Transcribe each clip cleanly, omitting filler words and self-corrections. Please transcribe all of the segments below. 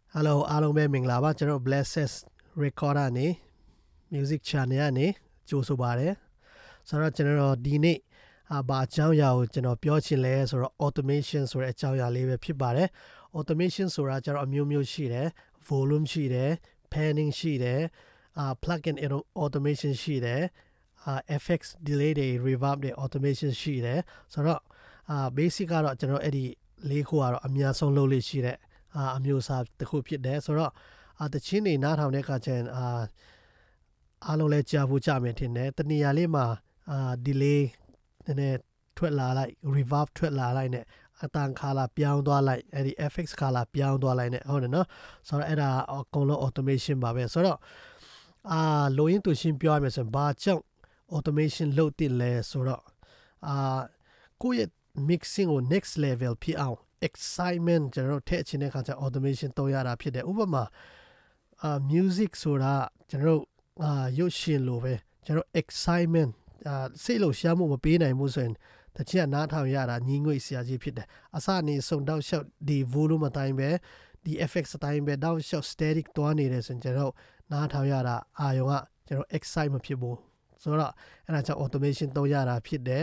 Hello အားလုံးပဲမင်္ဂလာပါကျွန်တော် Blesses Recorder နေ Music Channel ကနေကြိုဆိုပါရစေဆိုတော့ကျွန်တော်ဒီနေ့ဘာအကြောင်းအရာကိုကျွန်တော်ပြောချင်လဲဆိုတော့ automation ဆိုတဲ့အကြောင်းအရာလေးပဲဖြစ်ပါတယ် automation ဆိုတာကျွန်တော်အမျိုးမျိုးရှိတယ် volume ရှိတယ် panning ရှိတယ် plug-in automation ရှိတယ် FX delay တွေ reverb တွေ automation ရှိတယ်ဆိုတော့basic ကတော့ကျွန်တော်အဲ့ဒီလေးခုကတော့အများဆုံးလုပ်လို့ရှိတဲ့အမျိုးအစားတစ်ခုဖြစ်တယ်ဆိုတော့တချင်းနေနားထောင်တဲ့အခါကျရင်အားလုံးလဲကြားဖို့ကြမယ်ထင်တယ်တနေရာလေးမှာdelay နည်းနည်းထွက်လာလိုက် reverb ထွက်လာလိုက်နဲ့အတန်ခါလာပြောင်းသွားလိုက်အဲ့ဒီ FX ခါလာပြောင်းသွားလိုက်နဲ့ဟုတ်တယ်နော်ဆိုတော့အဲ့ဒါအကုန်လုံး automation ပါပဲဆိုတော့လိုရင်းသူရှင်းပြောရမယ်ဆိုရင်ဘာကြောင့် automation လုပ်တင်လဲဆိုတော့ကိုယ့်ရဲ့ mixing ကို next level ဖြစ်အောင်excitement ကျွန်တော်ထည့်ချင်တဲ့အခါကျ automation သုံးရတာဖြစ်တယ်ဥပမာmusic ဆိုတာကျွန်တော်ရုပ်ရှင်လိုပဲကျွန်တော် excitement စိတ်လှုပ်ရှားမှုမပေးနိုင်ဘူးဆိုရင်တချင်နားထောင်ရတာညီငွေ့စရာကြီးဖြစ်တယ်အစနေစုံတောက်လျှောက်ဒီ volume အတိုင်းပဲဒီ FX အတိုင်းပဲတောက်လျှောက် static တွားနေတယ်ဆိုရင်ကျွန်တော်နားထောင်ရတာအာယုံကကျွန်တော် excite မဖြစ်ဘူးဆိုတော့အဲ့ဒါကြောင့် automation သုံးရတာဖြစ်တယ်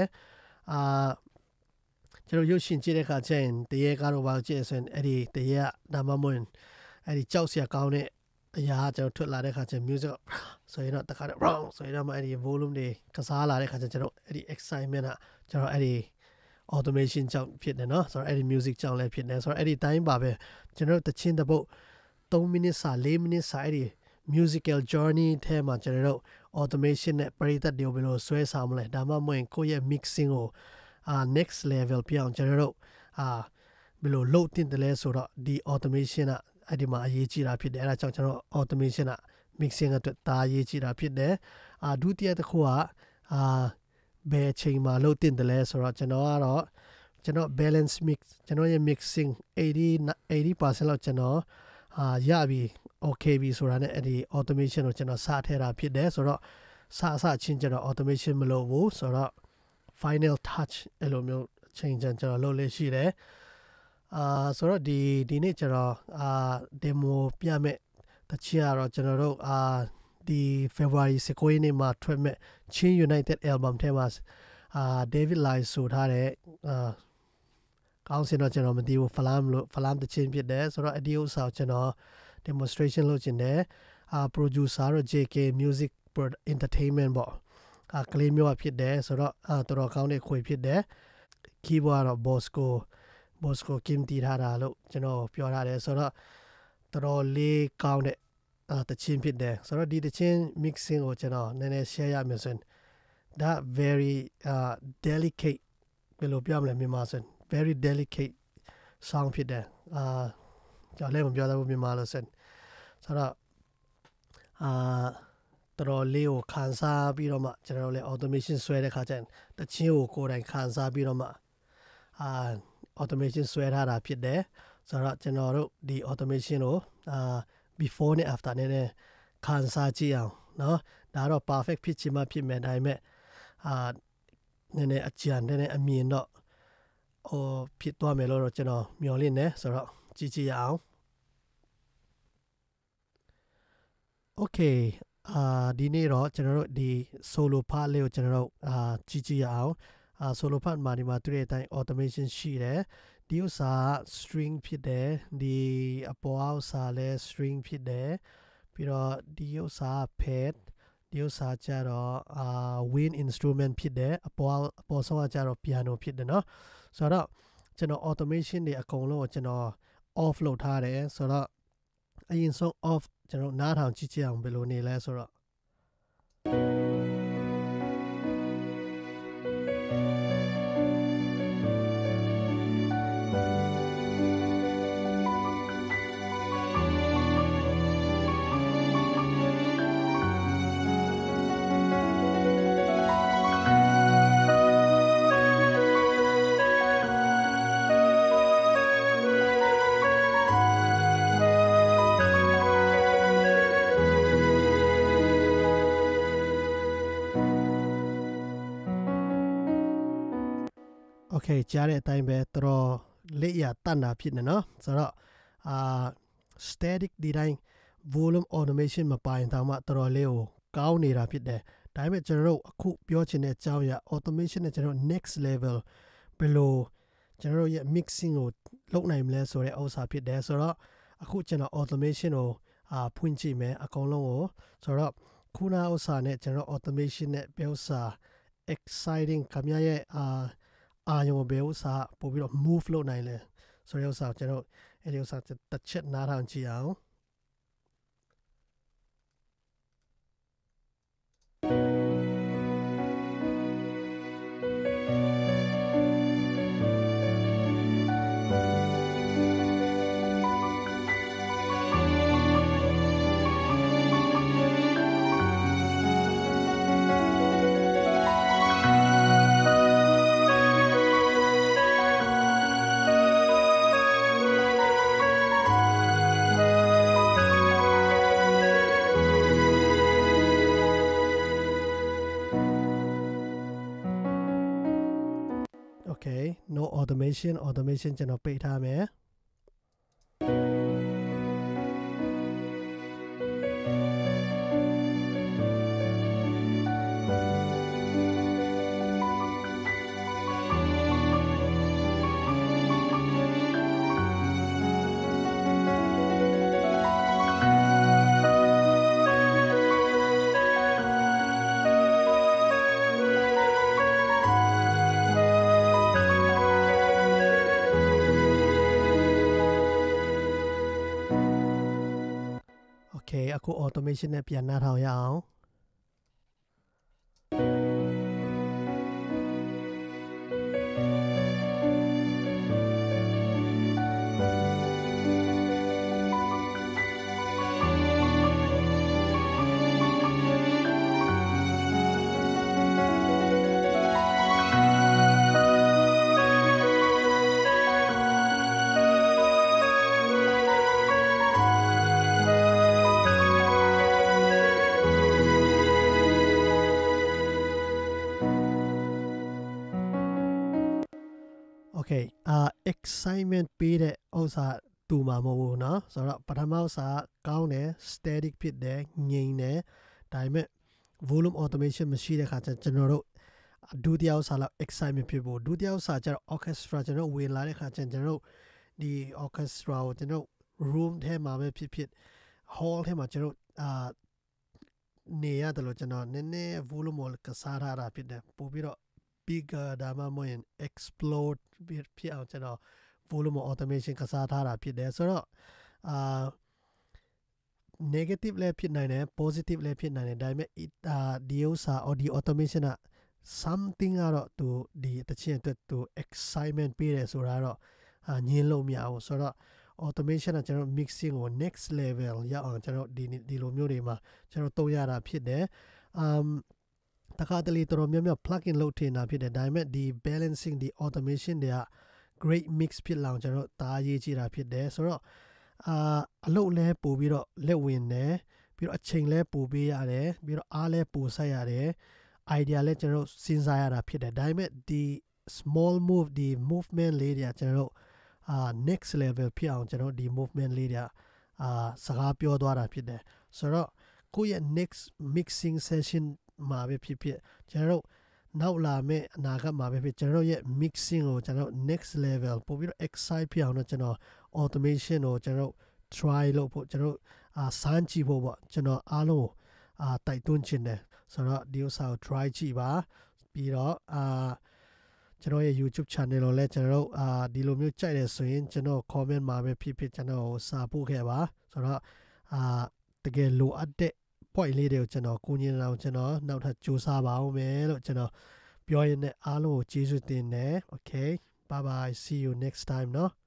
ကျွန်တော်ရုပ်ရှင်ကြည့်တဲ့အခါကျရင်တရေကားတော့ဘာကြည့်ဆိုရင်အဲ့ဒီတရေကဒါမှမဟုတ်အဲ့ဒီကြောက်စရာကောင်းတဲ့အရာကျွန်တော်ထွက်လာတဲ့အခါကျရင် music ဆိုရင်တော့တခါတော့ wrong ဆိုရင်တော့အဲ့ဒီ volume တွေကစားလာတဲ့အခါကျကျွန်တော်အဲ့ဒီ excitement ကကျွန်တော်အဲ့ဒီ automation ကြောင့်ဖြစ်တယ်နော်ဆိုတော့အဲ့ဒီ music ကြောင့်လည်းဖြစ်တယ်ဆိုတော့အဲ့ဒီတိုင်းပါပဲကျွန်တော်တချင်းတစ်ပုတ်3 minutes စာ4 minutes စာအဲ့ဒီ musical journey ထဲမှာကျွန်တော် automation နဲ့ပရိသတ်တွေဘယ်လိုဆွဲဆောင်မလဲဒါမှမဟုတ်ကိုယ့်ရဲ့ mixing ကိုnext level ပြောင်းကျွန်တော်တို့ဘယ်လိုလုပ်တင်တယ်လဲဆိုတော့ဒီ automation ကအဲ့ဒီမှာအရေးကြီးတာဖြစ်တယ်အဲ့ဒါကြောင့်ကျွန်တော် automation က mixing အတွက်ဒါအရေးကြီးတာဖြစ်တယ်ဒုတိယတစ်ခုကဘယ်အချိန်မှာလုပ်တင်တယ်လဲဆိုတော့ကျွန်တော်ကတော့ကျွန်တော် balance mix ကျွန်တော်ရဲ့ mixing 80% လောက်ကျွန်တော်ရပြီ okay ပြီဆိုတာနဲ့အဲ့ဒီ automation ကိုကျွန်တော်စထည့်တာဖြစ်တယ်ဆိုတော့စချင်းကျွန်တော် automation မလုပ်ဘူးဆိုတော့final touch အဲ့လိုမျိုးချိန်ကျွန်တော်လုပ်လို့ရှိတယ်ဆိုတော့ဒီနေ့ကျွန်တော်demo ပြမယ်တချင်ကတော့ကျွန်တော်တို့ဒီ February 19ရက်နေ့မှာထွက်မဲ့ Chin United album ထဲမှာDavid Lai ဆိုထားတဲ့ကောင်းစင်တော့ကျွန်တော်မသိဘူး Flam တချင်ဖြစ်တယ်ဆိုတော့အဒီဥစ္စာကိုကျွန်တော် demonstration လုပ်ချင်တယ်producer တော့ JK Music Entertainment ပေါ့ကလေးမျိုးဖြစ်တယ်ဆိုတော့တော်တော်ကောင်းတဲ့ခွေဖြစ်တယ် keyboard တော့ Bosco Kim တီးထားတာလို့ကျွန်တော်ပြောထားတယ်ဆိုတော့တော်တော်လေးကောင်းတဲ့တချင်းဖြစ်တယ်ဆိုတော့ဒီတချင်း mixing ကိုကျွန်တော်နည်းနည်း share ရမယ်ဆိုရင်ဒါ very delicate ဘယ်လိုပြောမလဲမြန်မာဆိုရင် very delicate sound ဖြစ်တယ်ကျွန်တော်လည်းမပြောတော့ဘူးမြန်မာလို့ဆိုတော့တော်တော်လေးကိုခံစားပြီးတော့မှကျွန်တော်လည်း automation ဆွဲတဲ့ခါကျရင်တချင်းကိုကိုယ်တိုင်ခံစားပြီးတော့မှautomation ဆွဲထားတာဖြစ်တယ်ဆိုတော့ကျွန်တော်တို့ဒီ automation ကိုbefore နဲ့ after နဲ့ခံစားကြည့်အောင်เนาะဒါတော့ perfect ဖြစ်ချင်မှဖြစ်မယ်ဒါပေမဲ့နည်းနည်းအကြံနည်းနည်းအမြင်တော့ဖြစ်သွားမယ်လို့တော့ကျွန်တော်မျှော်လင့်နေဆိုတော့ကြည့်ရအောင် okayဒီနေ့တော့ကျွန်တော်တို့ဒီ solo part လေးကိုကျွန်တော်တို့ကြည့်ရအောင်solo part မှာဒီမှာတွေ့တဲ့အတိုင်း automation ရှိတယ်ဒီဥစ္စာ string ဖြစ်တယ်ဒီအပေါ်ဥစ္စာလည်း string ဖြစ်တယ်ပြီးတော့ဒီဥစ္စာ pad ဒီဥစ္စာကျတော့wind instrument ဖြစ်တယ်အပေါ်ဆုံးကကျတော့ piano ဖြစ်တယ်เนาะဆိုတော့ကျွန်တော် automation တွေအကုန်လုံးကိုကျွန်တော် off လုပ်ထားတယ်ဆိုတော့အရင်ဆုံး off ကျွန်တော်နားထောင်ကြည့်အောင်ဘယ်လိုနေလဲဆိုတော့โอเคကြားတဲ့အတိုင်းပဲတော်တော်လက်ရတတ်တာဖြစ်နေเนาะဆိုတော့ static ဒီတိုင်း volume automation မပိုင်တောင်မှတော်တော်လေးကိုကောင်းနေတာဖြစ်တယ်ဒါပေမဲ့ကျွန်တော်တို့အခုပြောချင်တဲ့အကြောင်းအရာ automation နဲ့ကျွန်တော် next level ဘယ်လိုကျွန်တော်တို့ရဲ့ mixing ကိုလုပ်နိုင်မလဲဆိုတဲ့ဥစ္စာဖြစ်တယ်ဆိုတော့အခုကျွန်တော် automation ကိုဖွင့်ကြည့်မယ်အကုန်လုံးကိုဆိုတော့ခုနဥစ္စာနဲ့ကျွန်တော် automation နဲ့ဘယ်ဥစ္စာ exciting ခမရဲ့အာရုံဘယ်ဥစ္စာပို့ပြီးတော့ move လုပ်နိုင်လဲဆိုတဲ့ဥစ္စာကျွန်တော်အဲ့ဒီဥစ္စာတစ်ချက်နားထောင်ကြည့်အောင်Okay no automation ကျွန်တော်ပိတ်ထားမယ်အခု automation နဲ့ပြန်နှားထောင်ရအောင် Okay excitement ပေးတဲ့ဥစ္စာတူမှာမဟုတ်ဘူးเนาะဆိုတော့ပထမဥစ္စာကောင်းတယ် static ဖြစ်တယ်ငြိမ်တယ်ဒါပေမဲ့ volume automation မရှိတဲ့ခါကျကျွန်တော်တို့ဒုတိယဥစ္စာလောက် excitement ဖြစ်ဖို့ဒုတိယဥစ္စာကျတော့ orchestra ကျွန်တော်ဝင်လာတဲ့ခါကျကျွန်တော်တို့ဒီ orchestra ကိုကျွန်တော် room ထဲမှာပဲဖြစ်ဖြစ် hall ထဲမှာကျွန်တော်နေရတယ်လို့ကျွန်တော်နည်းနည်း volume ကိုကစားထားတာဖြစ်တယ်ပို့ပြီးတော့ bigger ဒါမှမဟုတ် explode ဖြစ်အောင်ကျွန်တော် volume automation ကစားထားတာဖြစ်တယ်ဆိုတော့negative လည်းဖြစ်နိုင်တယ် positive လည်းဖြစ်နိုင်တယ်ဒါပေမဲ့ဒီဥစ္စာ audio automation က something ကတော့သူဒီတချင်အတွက်သူ excitement ပေးတယ်ဆိုတာတော့ညင်းလို့မရဘူးဆိုတော့ automation ကကျွန်တော် mixing ကို next level ရောက်အောင်ကျွန်တော်ဒီလိုမျိုးတွေမှာကျွန်တော်သုံးရတာဖြစ်တယ်တခါတလေတော်တော်များများ plug in လုပ်ထင်တာဖြစ်တယ်ဒါပေမဲ့ဒီ balancing ဒီ automation တွေက great mix ဖြစ်လောင်ကျွန်တော်တားရေးကြည့်တာဖြစ်တယ်ဆိုတော့အလုပ်လဲပို့ပြီးတော့လက်ဝင်တယ်ပြီးတော့အချိန်လဲပို့ပေးရတယ်ပြီးတော့အားလဲပို့ဆက်ရတယ် idea လဲကျွန်တော်စဉ်းစားရတာဖြစ်တယ်ဒါပေမဲ့ဒီ small move ဒီ movement လေးတွေကကျွန်တော်next level ဖြစ်အောင်ကျွန်တော်ဒီ movement လေးတွေကစကားပြောသွားတာဖြစ်တယ်ဆိုတော့ကိုယ့်ရဲ့ next mixing session မှာပဲဖြစ်ဖြစ်ကျွန်တော်နောက်လာမယ့်အနာဂတ်မှာပဲဖြစ်ကျွန်တော်ရဲ့ mixing ကိုကျွန်တော် next level ပို့ပြီးတော့ excite ဖြစ်အောင်တော့ကျွန်တော် automation ကိုကျွန်တော် try လုပ်ဖို့ကျွန်တော်စမ်းကြည့်ဖို့ပေါ့ကျွန်တော်အားလုံးတိုက်တွန်းချင်တယ်ဆိုတော့ဒီဥစ္စာကို try ကြည့်ပါပြီးတော့ကျွန်တော်ရဲ့ YouTube channel ကိုလည်းကျွန်တော်ဒီလိုမျိုးကြိုက်တယ်ဆိုရင်ကျွန်တော် comment မှာပဲဖြစ်ဖြစ်ကျွန်တော်စာပို့ခဲ့ပါဆိုတော့တကယ်လိုအပ်တဲ့ point လေးတွေကိုကျွန်တော်ကိုညင်အောင်ကျွန်တော်နောက်ထပ်စူးစမ်းပါအောင်မယ်လို့ကျွန်တော်ပြောရင်းနဲ့အားလုံးကိုကျေးဇူးတင်တယ် okay bye bye see you next time เนาะ